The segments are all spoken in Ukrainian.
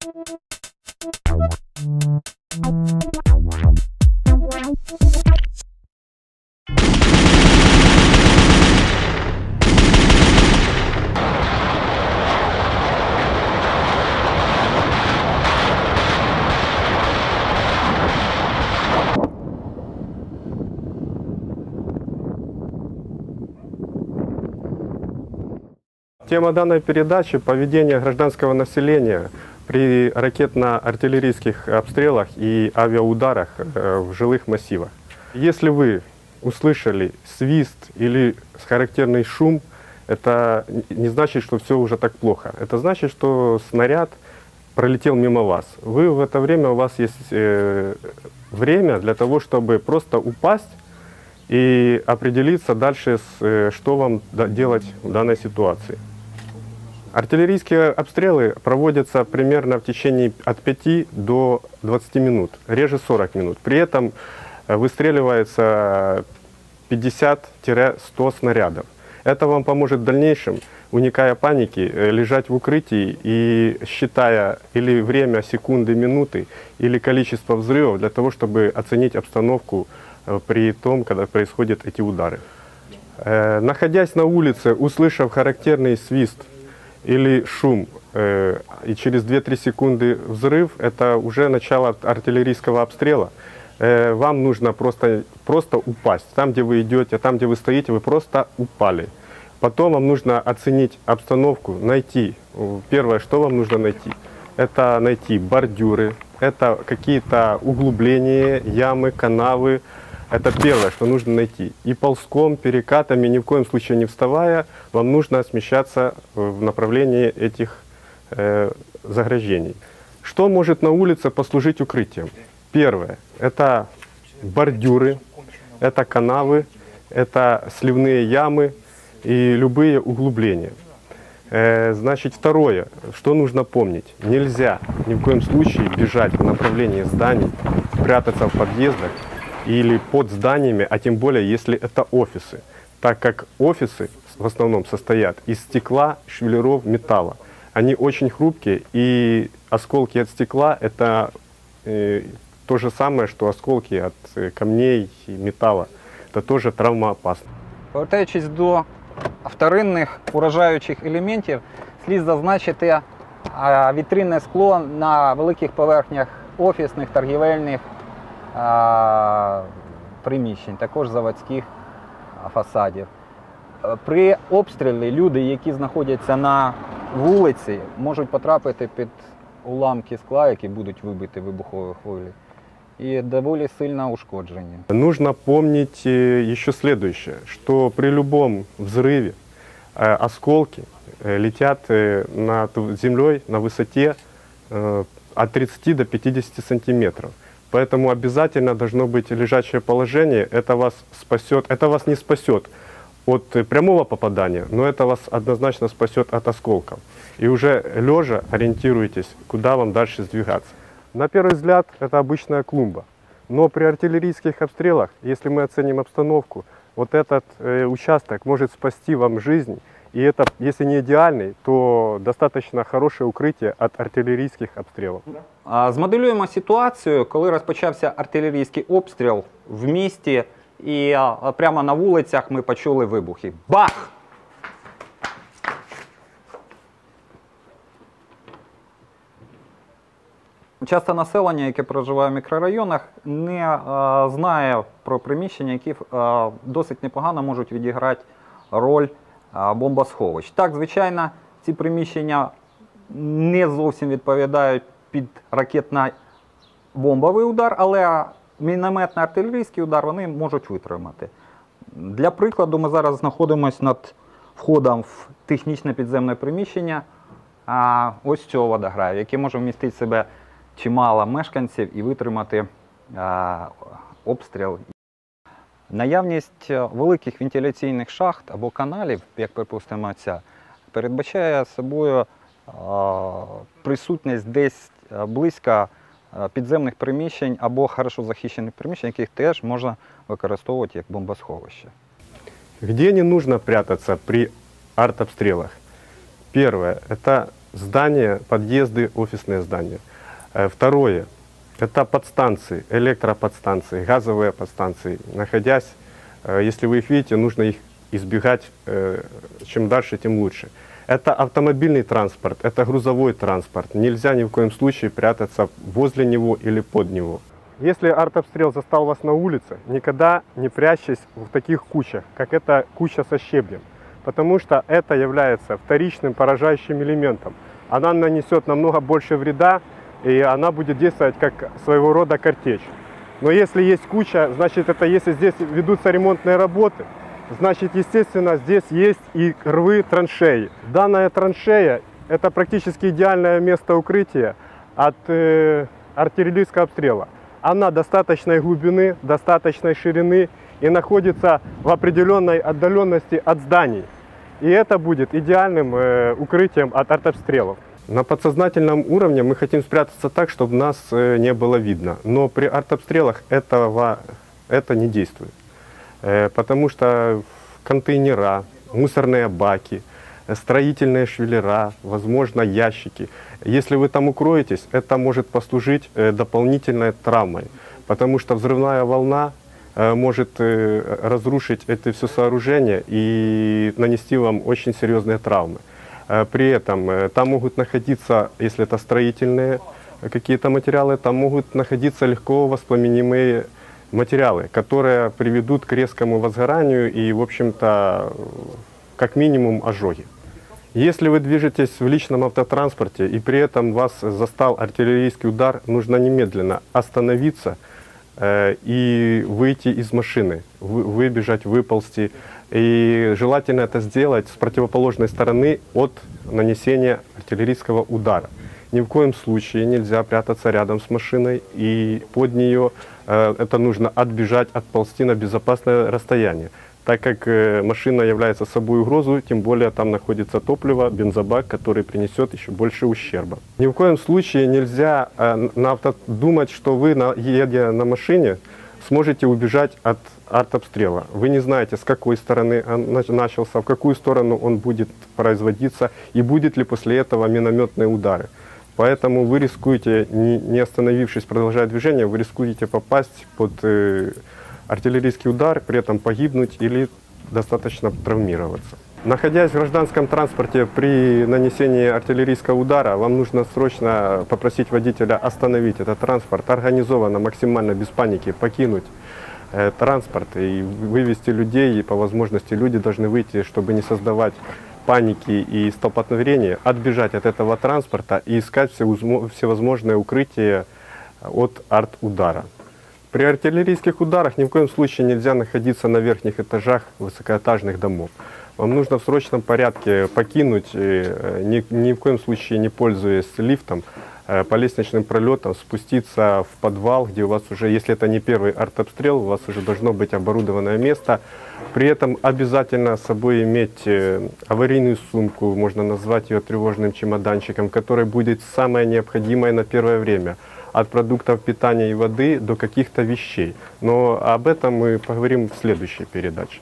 Тема данной передачи – поведение гражданского населения при ракетно-артиллерийских обстрелах и авиаударах в жилых массивах. Если вы услышали свист или характерный шум, это не значит, что все уже так плохо. Это значит, что снаряд пролетел мимо вас. Вы в это время, у вас есть время для того, чтобы просто упасть и определиться дальше, что вам делать в данной ситуации. Артиллерийские обстрелы проводятся примерно в течение от 5 до 20 минут, реже 40 минут. При этом выстреливается 50-100 снарядов. Это вам поможет в дальнейшем, уникая паники, лежать в укрытии и считая или время, секунды, минуты, или количество взрывов для того, чтобы оценить обстановку при том, когда происходят эти удары. Находясь на улице, услышав характерный свист или шум, и через 2-3 секунды взрыв, это уже начало артиллерийского обстрела. Вам нужно просто упасть. Там, где вы идете, там, где вы стоите, вы просто упали. Потом вам нужно оценить обстановку, найти. Первое, что вам нужно найти, это найти бордюры, это какие-то углубления, ямы, канавы. Это первое, что нужно найти. И ползком, перекатами, ни в коем случае не вставая, вам нужно смещаться в направлении этих заграждений. Что может на улице послужить укрытием? Первое – это бордюры, это канавы, это сливные ямы и любые углубления. Значит, второе, что нужно помнить. Нельзя ни в коем случае бежать в направлении зданий, прятаться в подъездах или под зданиями, а тем более, если это офисы, так как офисы в основном состоят из стекла, швеллеров, металла. Они очень хрупкие, и осколки от стекла – это то же самое, что осколки от камней и металла. Це теж травмоопасно. Повертаючись до вторинних уражаючих елементів, слід зазначити вітринне скло на великих поверхнях офісних, торгівельних приміщень, також заводських фасадів. При обстрілі люди, які знаходяться на вулиці, можуть потрапити під уламки скла, які будуть вибиті вибуховою хвилею, и довольно сильно ушкоджені. Нужно помнить еще следующее, что при любом взрыве осколки летят над землей на высоте от 30 до 50 сантиметров. Поэтому обязательно должно быть лежачее положение. Это вас спасет, это вас не спасет от прямого попадания, но это вас однозначно спасет от осколков. И уже лежа ориентируйтесь, куда вам дальше сдвигаться. На первый взгляд это обычная клумба, но при артиллерийских обстрелах, если мы оценим обстановку, вот этот участок может спасти вам жизнь. И это, если не идеальный, то достаточно хорошее укрытие от артиллерийских обстрелов. Змоделюємо ситуацію, коли розпочався артилерійський обстріл в місті, і прямо на вулицях ми почули вибухи. Бах! Часто населення, яке проживає в мікрорайонах, не знає про приміщення, які досить непогано можуть відіграти роль бомбосховищ. Так, звичайно, ці приміщення не зовсім відповідають під ракетно-бомбовий удар, але мінометно-артилерійський удар вони можуть витримати. Для прикладу, ми зараз знаходимося над входом в технічне підземне приміщення ось цього водограю, яке може вмістити в себе чимало мешканців і витримати обстріл. Наявність великих вентиляційних шахт або каналів, як припустимо ця, передбачає собою присутність десь близько підземних приміщень або хорошо захищених приміщень, яких теж можна використовувати як бомбосховище. Где не нужно прятаться при артобстрелах? Первое – это здания, подъезды, офисные здания. Второе – это подстанции, электроподстанции, газовые подстанции. Находясь, если вы их видите, нужно их избегать, чем дальше, тем лучше. Это автомобильный транспорт, это грузовой транспорт. Нельзя ни в коем случае прятаться возле него или под него. Если артобстрел застал вас на улице, никогда не прячьтесь в таких кучах, как эта куча со щеблем. Потому что это является вторичным поражающим элементом. Она нанесет намного больше вреда, и она будет действовать как своего рода картечь. Но если есть куча, значит, это если здесь ведутся ремонтные работы, значит, естественно, здесь есть и рвы, траншеи. Данная траншея – это практически идеальное место укрытия от артиллерийского обстрела. Она достаточной глубины, достаточной ширины и находится в определенной отдаленности от зданий. И это будет идеальным укрытием от артобстрелов. На подсознательном уровне мы хотим спрятаться так, чтобы нас не было видно. Но при артобстрелах это не действует. Потому что контейнера, мусорные баки, строительные швеллера, возможно, ящики. Если вы там укроетесь, это может послужить дополнительной травмой. Потому что взрывная волна может разрушить это все сооружение и нанести вам очень серьезные травмы. При этом там могут находиться, если это строительные какие-то материалы, там могут находиться легко воспламенимые материалы, которые приведут к резкому возгоранию и, в общем-то, как минимум ожоги. Если вы движетесь в личном автотранспорте и при этом вас застал артиллерийский удар, нужно немедленно остановиться и выйти из машины, выбежать, выползти. И желательно это сделать с противоположной стороны от нанесения артиллерийского удара. Ни в коем случае нельзя прятаться рядом с машиной и под нее. Это нужно отбежать, отползти на безопасное расстояние. Так как машина является собой угрозу, тем более там находится топливо, бензобак, который принесет еще больше ущерба. Ни в коем случае нельзя думать, что вы, едя на машине, сможете убежать от артобстрела. Вы не знаете, с какой стороны он начался, в какую сторону он будет производиться и будет ли после этого минометные удары. Поэтому вы рискуете, не остановившись, продолжая движение, вы рискуете попасть под артиллерийский удар, при этом погибнуть или достаточно травмироваться. Находясь в гражданском транспорте при нанесении артиллерийского удара, вам нужно срочно попросить водителя остановить этот транспорт, организованно, максимально без паники покинуть транспорт и вывести людей, и по возможности люди должны выйти, чтобы не создавать паники и столпотворения, отбежать от этого транспорта и искать всевозможные укрытия от арт-удара. При артиллерийских ударах ни в коем случае нельзя находиться на верхних этажах высокоэтажных домов. Вам нужно в срочном порядке покинуть, ни в коем случае не пользуясь лифтом, по лестничным пролетам спуститься в подвал, где у вас уже, если это не первый артобстрел, у вас уже должно быть оборудованное место. При этом обязательно с собой иметь аварийную сумку, можно назвать ее тревожным чемоданчиком, который будет самое необходимое на первое время. От продуктов питания и воды до каких-то вещей. Но об этом мы поговорим в следующей передаче.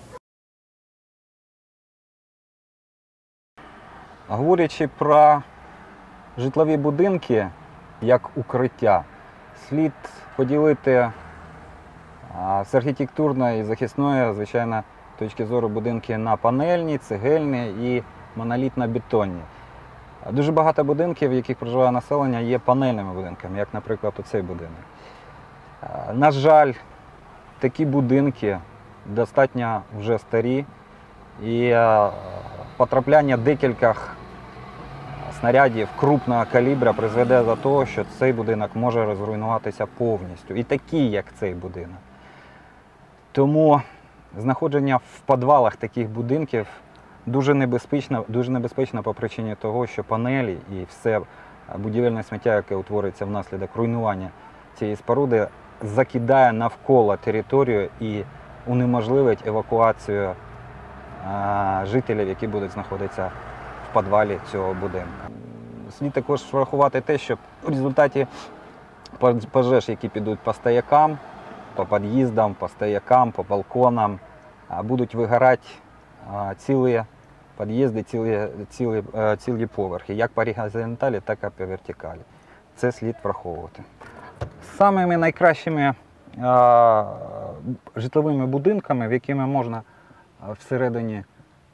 Говорячи про житлові будинки як укриття, слід поділити з архітектурної і захисної, звичайно, точки зору будинки на панельні, цегельні і монолітно-бетонні. Дуже багато будинків, в яких проживає населення, є панельними будинками, як, наприклад, оцей будинок. На жаль, такі будинки достатньо вже старі, і потрапляння декількох снарядів крупного калібра призведе до того, що цей будинок може розруйнуватися повністю. І такий, як цей будинок. Тому знаходження в підвалах таких будинків дуже небезпечно по причині того, що панелі і все будівельне сміття, яке утворюється внаслідок руйнування цієї споруди, закидає навколо територію і унеможливить евакуацію жителів, які будуть знаходитися в підвалі цього будинку. Слід також врахувати те, що в результаті пожеж, які підуть по стоякам, по під'їздам, по стоякам, по балконам, будуть вигорати цілі під'їзди, цілі поверхи, як по горизонталі, так і по вертикалі. Це слід враховувати. Самими найкращими житловими будинками, в якими можна всередині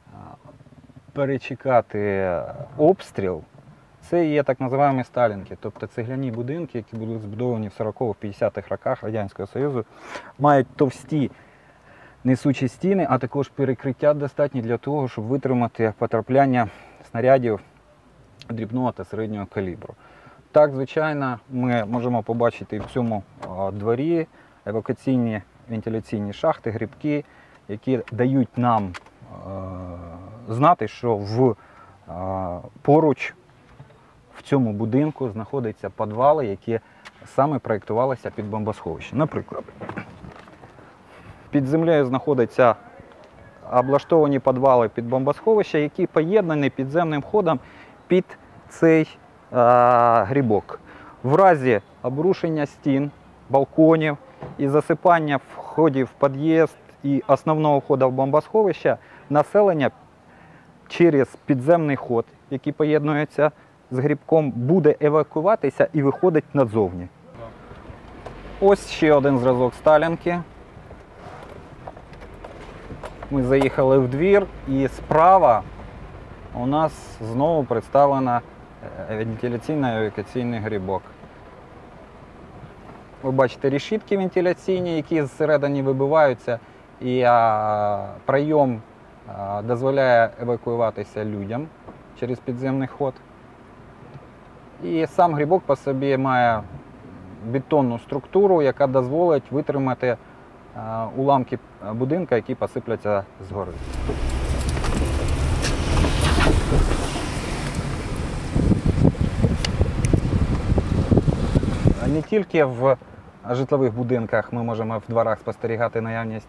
перечекати обстріл, це є так називаємо сталінки, тобто цегляні будинки, які були збудовані в 40-50-х роках Радянського Союзу, мають товсті несучі стіни, а також перекриття достатні для того, щоб витримати потрапляння снарядів дрібного та середнього калібру. Так, звичайно, ми можемо побачити в цьому дворі евакуаційні вентиляційні шахти, грибки, які дають нам знати, що поруч в цьому будинку знаходяться підвали, які саме проєктувалися під бомбосховище. Наприклад, під землею знаходяться облаштовані підвали під бомбосховище, які поєднані підземним ходом під цей грибок. В разі обрушення стін, балконів і засипання входів в під'їзд і основного входу в бомбосховище, населення через підземний ход, який поєднується з грибком, буде евакуюватися і виходить назовні. Ось ще один зразок сталінки. Ми заїхали в двір, і справа у нас знову представлена вентиляційно-евакуаційний грибок. Ви бачите решітки вентиляційні, які зсередини вибиваються, і прийом дозволяє евакуюватися людям через підземний ход. І сам грибок по собі має бетонну структуру, яка дозволить витримати уламки будинка, які посипляться згори. Не тільки в житлових будинках ми можемо в дворах спостерігати наявність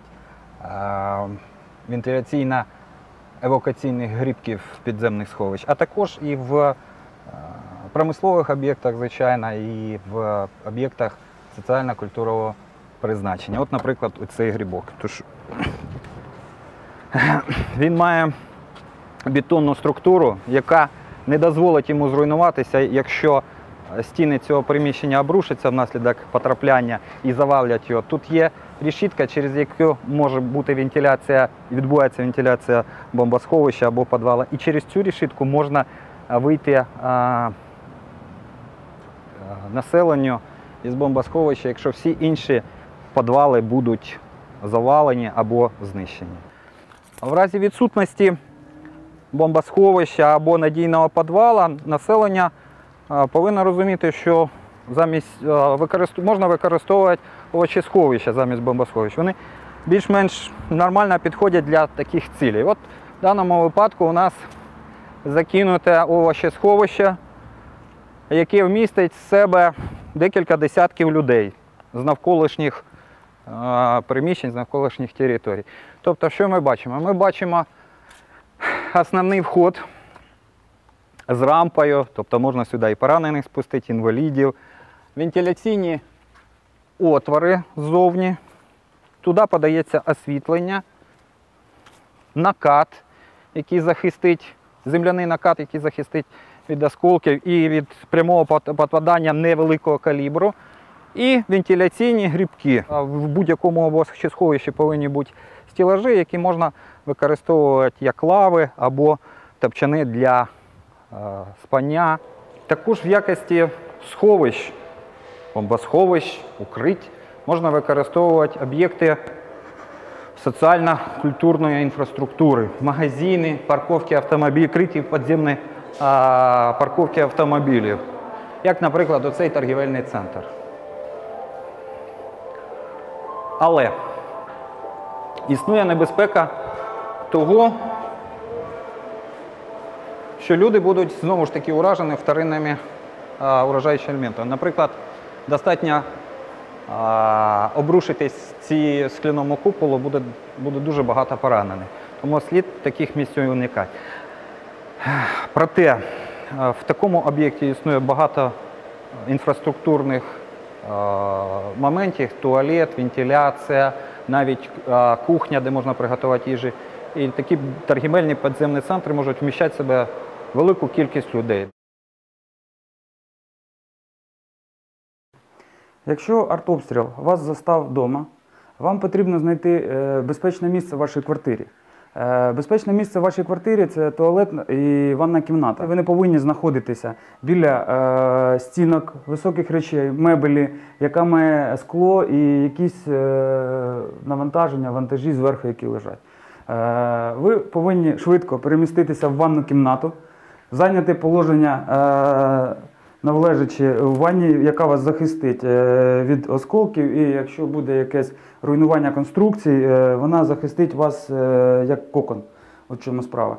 вентиляційно-евакуаційних грибків підземних сховищ, а також і в промислових об'єктах, звичайно, і в об'єктах соціально-культурного призначення. От, наприклад, цей грибок. Тож, він має бетонну структуру, яка не дозволить йому зруйнуватися, якщо стіни цього приміщення обрушаться внаслідок потрапляння і завалять його. Тут є решітка, через яку може бути вентиляція, відбувається вентиляція бомбосховища або підвалу. І через цю решітку можна вийти населенню із бомбосховища, якщо всі інші підвали будуть завалені або знищені. В разі відсутності бомбосховища або надійного підвалу населення повинно розуміти, що можна використовувати овочесховища замість бомбосховищ. Вони більш-менш нормально підходять для таких цілей. От в даному випадку у нас закинуте овочесховище, яке вмістить в себе декілька десятків людей з навколишніх приміщень, з навколишніх територій. Тобто, що ми бачимо? Ми бачимо основний вход з рампою, тобто можна сюди і поранених спустити, інвалідів, вентиляційні отвори ззовні, туди подається освітлення, накат, який захистить, земляний накат, який захистить від осколків і від прямого попадання невеликого калібру, і вентиляційні грибки. В будь-якому овочесховищі повинні бути стелажі, які можна використовувати як лави або топчани для спання. Також в якості сховищ, бомбосховищ, укрить можна використовувати об'єкти соціально-культурної інфраструктури, магазини, парковки автомобілів, криті підземні парковки автомобілів, як, наприклад, оцей торгівельний центр. Але існує небезпека того, що люди будуть знову ж таки уражені вторинними уражаючими елементами. Наприклад, достатньо обрушитись ці скляному куполу, буде дуже багато поранених. Тому слід таких місць уникати. Проте в такому об'єкті існує багато інфраструктурних моментів: туалет, вентиляція, навіть кухня, де можна приготувати їжу, І такі торгівельні підземні центри можуть вміщати в себе велику кількість людей. Якщо артобстріл вас застав вдома, вам потрібно знайти безпечне місце в вашій квартирі. Безпечне місце в вашій квартирі – це туалет і ванна кімната. Ви не повинні знаходитися біля стінок, високих речей, мебелі, яка має скло і якісь навантаження, вантажі зверху, які лежать. Ви повинні швидко переміститися в ванну кімнату, зайняти положення належачи в ванні, яка вас захистить від осколків, і якщо буде якесь руйнування конструкцій, вона захистить вас як кокон. От чому справа.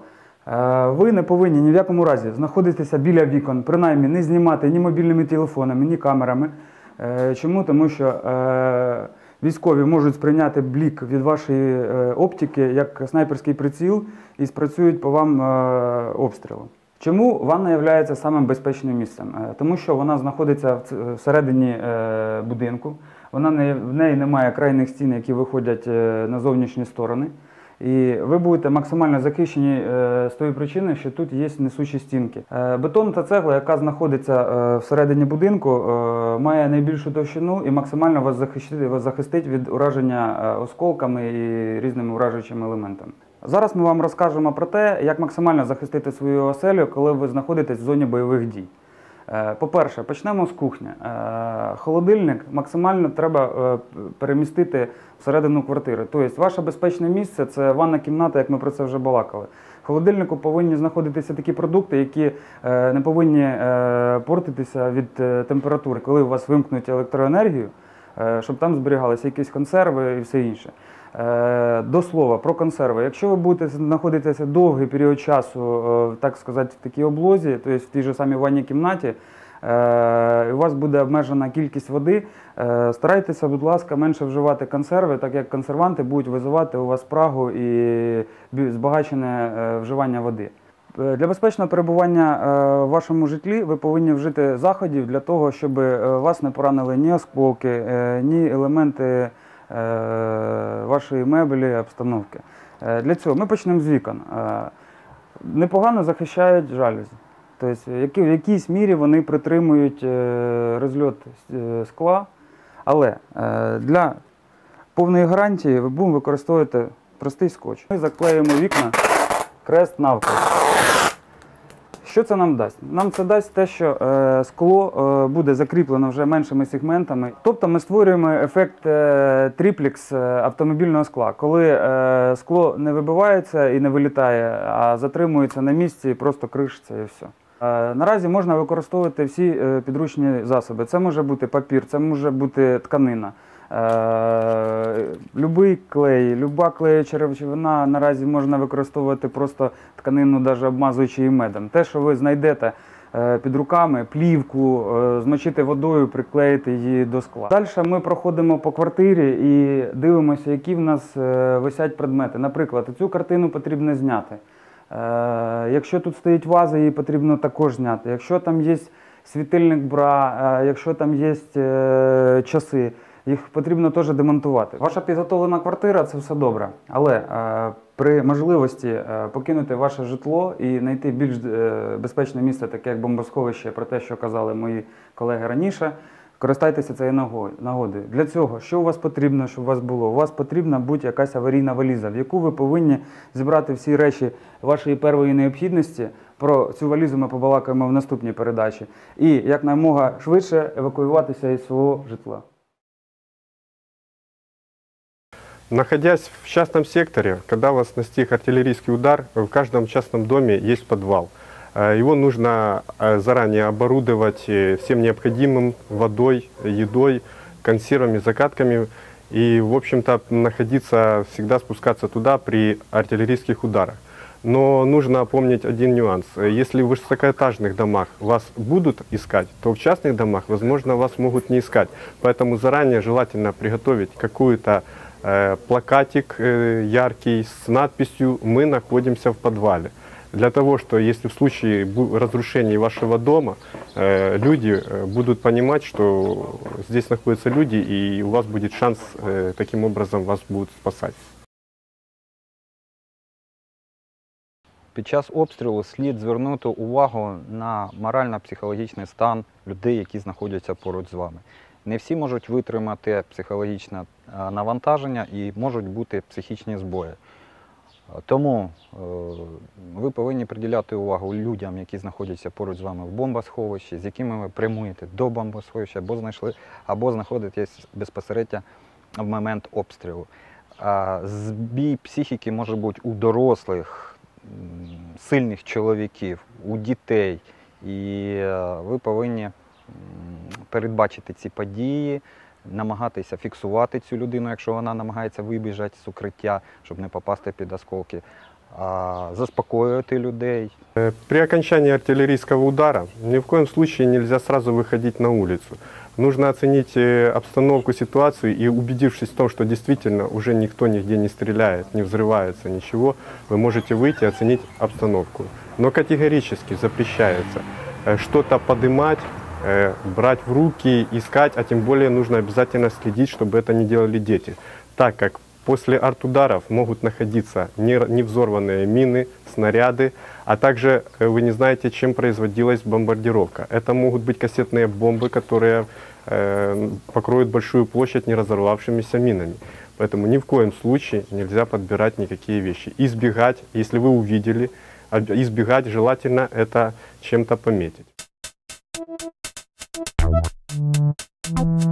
Ви не повинні ні в якому разі знаходитися біля вікон, принаймні не знімати ні мобільними телефонами, ні камерами. Чому? Тому що військові можуть сприйняти блік від вашої оптики як снайперський приціл і спрацюють по вам обстрілом. Чому ванна є самим безпечним місцем? Тому що вона знаходиться всередині будинку, в неї немає крайніх стін, які виходять на зовнішні сторони. І ви будете максимально захищені з тої причини, що тут є несучі стінки. Бетон та цегла, яка знаходиться всередині будинку, має найбільшу товщину і максимально вас захистить від ураження осколками і різними уражуючими елементами. Зараз ми вам розкажемо про те, як максимально захистити свою оселю, коли ви знаходитесь в зоні бойових дій. По-перше, почнемо з кухні. Холодильник максимально треба перемістити всередину квартири. Тобто ваше безпечне місце – це ванна кімната, як ми про це вже балакали. В холодильнику повинні знаходитися такі продукти, які не повинні портитися від температури, коли у вас вимкнуть електроенергію, щоб там зберігалися якісь консерви і все інше. До слова, про консерви. Якщо ви будете знаходитися довгий період часу, так сказати, в такій облозі, тобто в тій же самій ванній кімнаті, у вас буде обмежена кількість води, старайтеся, будь ласка, менше вживати консерви, так як консерванти будуть визивати у вас спрагу і збагачене вживання води. Для безпечного перебування в вашому житлі ви повинні вжити заходів для того, щоб вас не поранили ні осколки, ні елементи вашої мебелі, обстановки. Для цього ми почнемо з вікон. Непогано захищають жалюзі. Тобто, в якійсь мірі вони притримують розльот скла, але для повної гарантії ви будемо використовувати простий скотч. Ми заклеїмо вікна крест навколо. Що це нам дасть? Нам це дасть те, що скло буде закріплено вже меншими сегментами. Тобто ми створюємо ефект триплекс автомобільного скла, коли скло не вибивається і не вилітає, а затримується на місці і просто кришиться і все. Наразі можна використовувати всі підручні засоби. Це може бути папір, це може бути тканина. Любий клей, люба клеюча речовина, наразі можна використовувати просто тканину, навіть обмазуючи її медом. Те, що ви знайдете під руками, плівку, змочити водою, приклеїти її до скла. Далі ми проходимо по квартирі і дивимося, які в нас висять предмети. Наприклад, цю картину потрібно зняти. Якщо тут стоїть ваза, її потрібно також зняти. Якщо там є світильник бра, якщо там є часи, їх потрібно теж демонтувати. Ваша підготовлена квартира – це все добре, але при можливості покинути ваше житло і знайти більш безпечне місце, таке як бомбосховище, про те, що казали мої колеги раніше, користайтеся цією нагодою. Для цього, що у вас потрібно, щоб у вас було? У вас потрібна будь якась аварійна валіза, в яку ви повинні зібрати всі речі вашої першої необхідності. Про цю валізу ми побалакаємо в наступній передачі. І якнаймога швидше евакуюватися із свого житла. Находясь в частном секторе, когда вас настиг артиллерийский удар, в каждом частном доме есть подвал. Его нужно заранее оборудовать всем необходимым: водой, едой, консервами, закатками. И, в общем-то, находиться, всегда спускаться туда при артиллерийских ударах. Но нужно помнить один нюанс. Если в высокоэтажных домах вас будут искать, то в частных домах, возможно, вас могут не искать. Поэтому заранее желательно приготовить какую-то плакатик яркий с надписью «Мы находимся в подвале». Для того, что если в случае разрушения вашего дома, люди будут понимать, что здесь находятся люди, и у вас будет шанс таким образом вас будут спасать. Під час обстрілу слід звернути увагу на морально-психологічний стан людей, які знаходяться поруч з вами. Не всі можуть витримати психологічне навантаження і можуть бути психічні збої. Тому ви повинні приділяти увагу людям, які знаходяться поруч з вами в бомбосховищі, з якими ви прямуєте до бомбосховища або знаходитесь безпосередньо в момент обстрілу. Збій психіки може бути у дорослих, сильних чоловіків, у дітей. І ви повинні передбачити ці події, намагатися фіксувати цю людину, якщо вона намагається вибіжати з укриття, щоб не попасти під осколки, заспокоювати людей. При окончании артиллерийского удара ни в коем случае нельзя сразу выходить на улицу. Нужно оценить обстановку, ситуацию и, убедившись в том, что действительно уже никто нигде не стреляет, не взрывается, ничего, вы можете выйти и оценить обстановку. Но категорически запрещается что-то поднимать, брать в руки, искать, а тем более нужно обязательно следить, чтобы это не делали дети, так как после артударов могут находиться невзорванные мины, снаряды, а также вы не знаете, чем производилась бомбардировка. Это могут быть кассетные бомбы, которые покроют большую площадь неразорвавшимися минами. Поэтому ни в коем случае нельзя подбирать никакие вещи. Избегать, если вы увидели, избегать желательно это чем-то пометить.